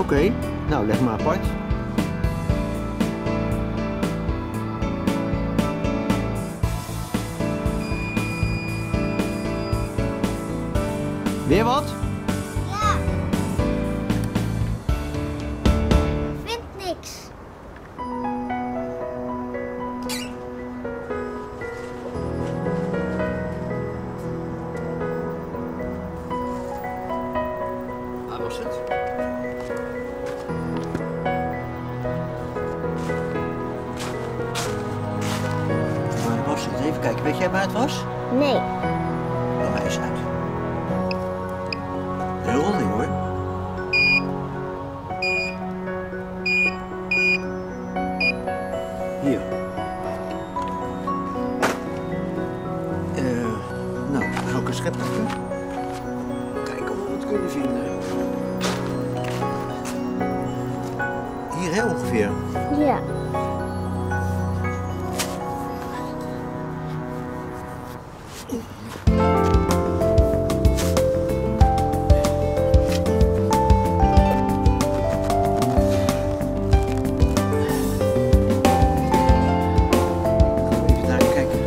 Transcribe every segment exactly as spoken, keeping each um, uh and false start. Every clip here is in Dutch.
okay. Nou, leg maar apart. Weer wat? Ja. Vind niks. Waar was het? Waar was het? Even kijken. Weet jij waar het was? Nee. Laat mij eens uit. Een rolling hoor. Hier. Uh, nou, ga ik een schep pakken. Kijken of we het kunnen vinden. Hier hè, ongeveer. Ja. Even naar je kijken.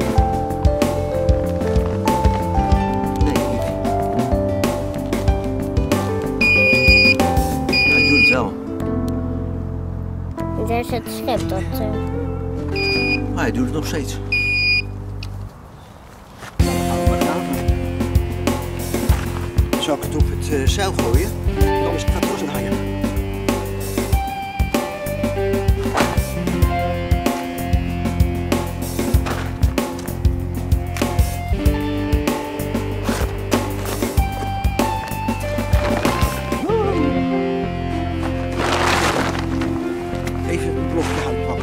Nee, niet. Ja, ik doe het wel. Daar is het schip dat... Uh... Maar hij doet het nog steeds. Zal ik het op het uh, zeil gooien? Dan is het gaat terugdraaien. Even een blokje hout pakken.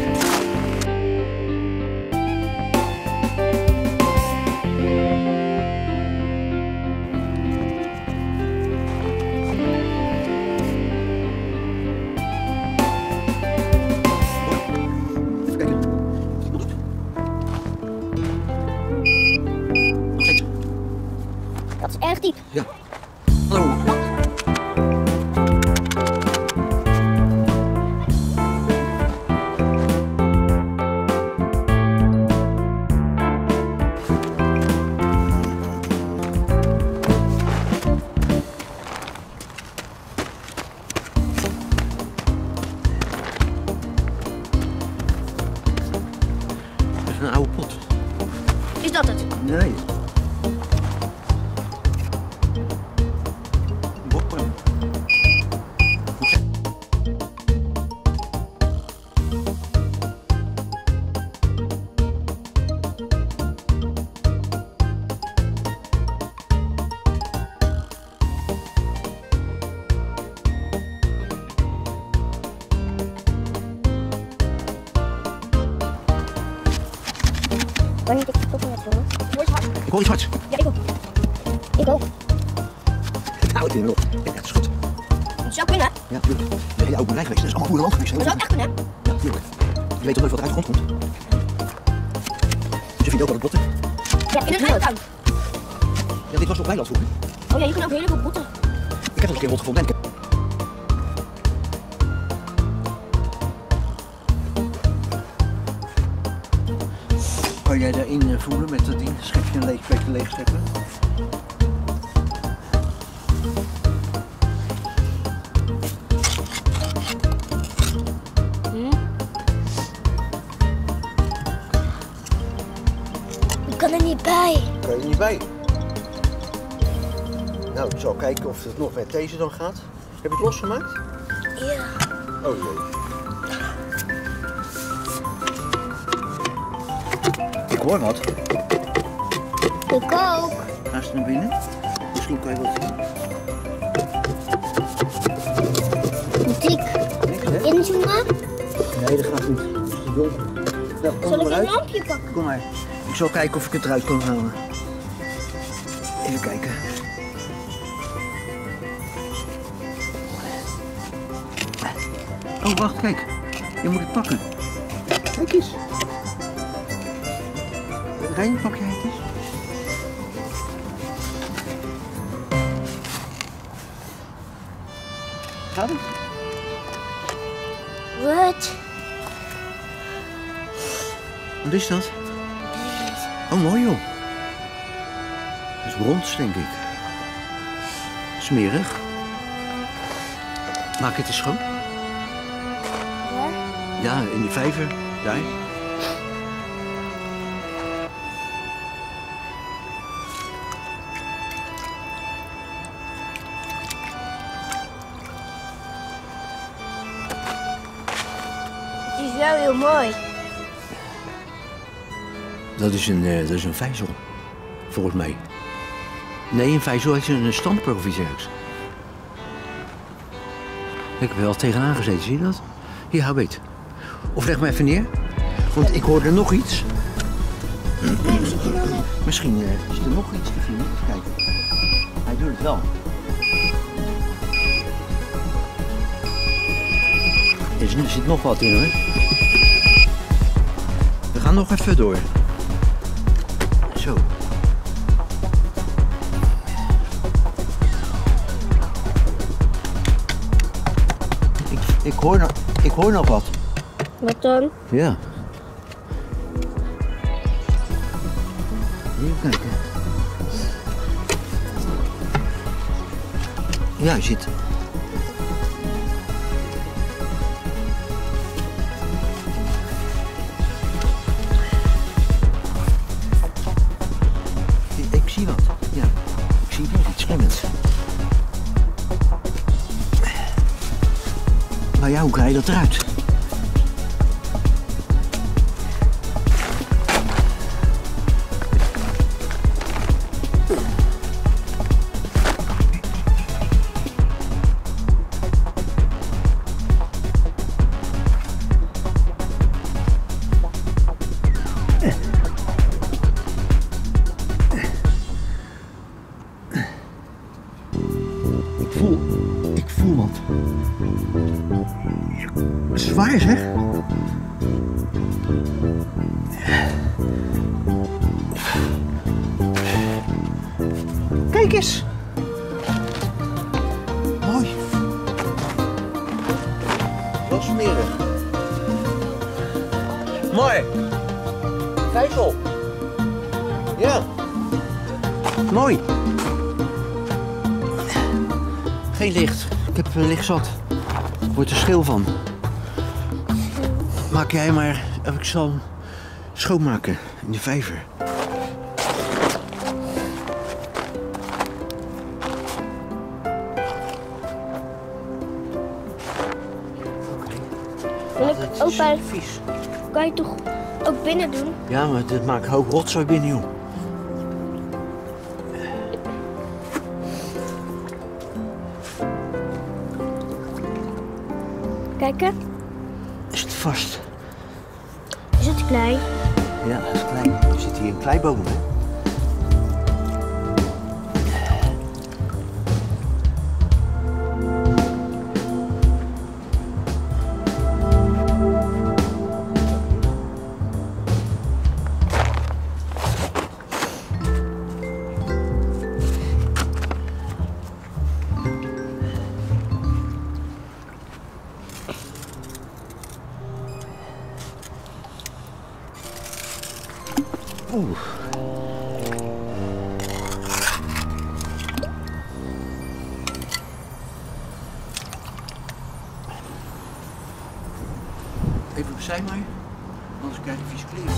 Even kijken. Iemand doet. Nog steeds. Dat is erg diep. Ja. Hallo. Dat is een oude pot. Is dat het? Nee. Bokpan. Kan niet ik stoppen met jongen? Het wordt hard. Ik hoor iets hards. Ja, ik ook. Ik ook. Ik hou het in, hoor. Ja, het is goed. Het zou kunnen. Ja, tuurlijk. De hele oude boerderij geweest. Dat is allemaal boerenland geweest. Dat zou echt kunnen. Ja, tuurlijk. Je weet toch nooit wat er uit de grond komt. Dus je vindt ook dat het botten. Ja, in een eiland. Ja, dit was op weiland vroeger. Oh ja, je kunt ook heel veel botten. Ik heb nog een keer rot gevonden. En ik heb... Kan jij daarin uh, voelen met dat ding? Schepje een leeg plekje leeg scheppen? Hm? Ik kan er niet bij. Kan je er niet bij? Nou, ik zal kijken of het nog met deze dan gaat. Heb je het losgemaakt? Ja. Oh jee. Ik hoor wat. Ik ook. Ga eens naar binnen. Misschien kan je wat zien. Moet ik Niks, hè? inzoomen? Nee, dat gaat niet. Het is te donker. Nou, kom Zal er ik maar een uit. lampje pakken? Kom maar. Ik zal kijken of ik het eruit kan halen. Even kijken. Oh, wacht, kijk. Je moet het pakken. Kijk eens. Rijn, pak jij het eens? Gaat het? Wat? Wat is dat? Oh, mooi joh. Dat is brons, denk ik. Smerig. Maak het eens schoon. Waar? Ja, in de vijver. Daar. Het is wel heel mooi. Dat is een, uh, dat is een vijzel. Volgens mij. Nee, een vijzel is een stamper of iets ergens. Ik heb er wel tegenaan gezeten, zie je dat? Hier, hou beet. Of leg me even neer. Want ik hoorde nog iets. Misschien uh, is er nog iets te vinden. Even kijken. Hij doet het wel. Er zit nog wat in hoor. We gaan nog even door. Zo. Ik, ik, hoor, nog, ik hoor nog wat. Wat dan? Ja. Even kijken. Ja, je zit. Ik zie wat. Ja, ik zie weer iets schimmends. Maar ja, hoe krijg je dat eruit? Ik voel, ik voel wat. Zwaar zeg. Kijk eens. Mooi. Wel smerig. Mooi. Vijzel. Ja. Mooi. Geen licht. Ik heb een licht zat. Ik word er schil van. Maak jij maar. Ik zal schoonmaken in de vijver. Wil ik Het ook is bij, vies. kan je toch ook binnen doen? Ja, maar dit maakt een hoop rotzooi binnen, joh. Kijken. Is het vast? Is het klein? Ja, dat is klein. Er zit hier een kleiboom, hè? Oeh. Even opzij maar, anders krijg je vies kleren.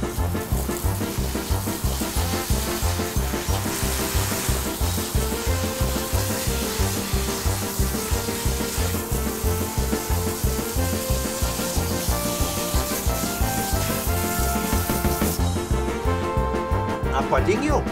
Apart ding, joh.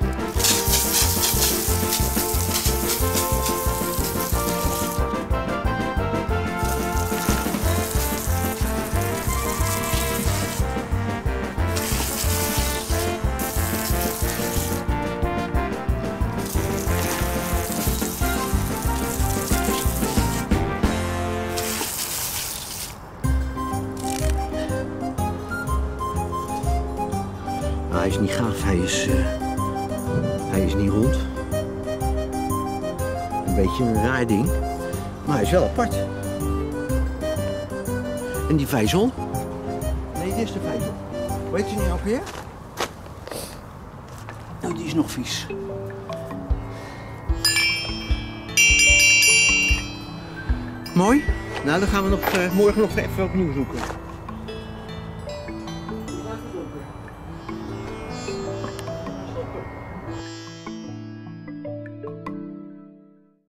Hij is niet gaaf, hij is, uh, hij is niet rond. Een beetje een raar ding. Maar hij is wel apart. En die vijzel? Nee, dit is de vijzel. Weet je niet ook weer? Nou, die is nog vies. Mooi. Nou, dan gaan we nog, uh, morgen nog even opnieuw zoeken.